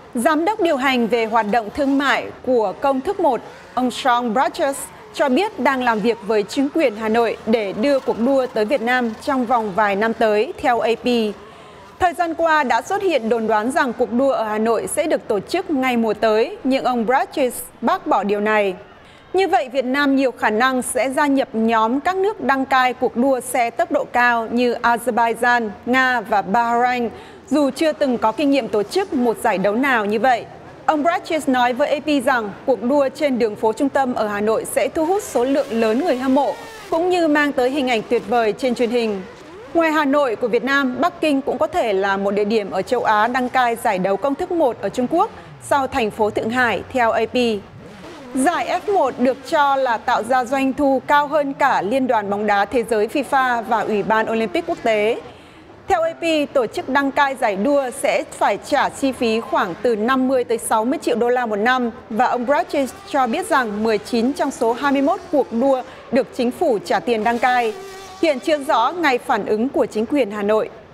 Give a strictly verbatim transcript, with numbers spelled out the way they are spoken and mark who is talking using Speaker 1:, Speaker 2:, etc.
Speaker 1: Giám đốc điều hành về hoạt động thương mại của Công thức một, ông Sean Burgess, cho biết đang làm việc với chính quyền Hà Nội để đưa cuộc đua tới Việt Nam trong vòng vài năm tới, theo A P. Thời gian qua đã xuất hiện đồn đoán rằng cuộc đua ở Hà Nội sẽ được tổ chức ngay mùa tới, nhưng ông Burgess bác bỏ điều này. Như vậy, Việt Nam nhiều khả năng sẽ gia nhập nhóm các nước đăng cai cuộc đua xe tốc độ cao như Azerbaijan, Nga và Bahrain, dù chưa từng có kinh nghiệm tổ chức một giải đấu nào như vậy. Ông Burgess nói với A P rằng cuộc đua trên đường phố trung tâm ở Hà Nội sẽ thu hút số lượng lớn người hâm mộ, cũng như mang tới hình ảnh tuyệt vời trên truyền hình. Ngoài Hà Nội của Việt Nam, Bắc Kinh cũng có thể là một địa điểm ở châu Á đăng cai giải đấu Công thức một ở Trung Quốc sau thành phố Thượng Hải, theo A P. Giải F một được cho là tạo ra doanh thu cao hơn cả Liên đoàn bóng đá thế giới FIFA và Ủy ban Olympic quốc tế. Theo A P, tổ chức đăng cai giải đua sẽ phải trả chi phí khoảng từ năm mươi tới sáu mươi triệu đô la một năm, và ông Burgess cho biết rằng mười chín trong số hai mươi mốt cuộc đua được chính phủ trả tiền đăng cai. Hiện chưa rõ ngày phản ứng của chính quyền Hà Nội.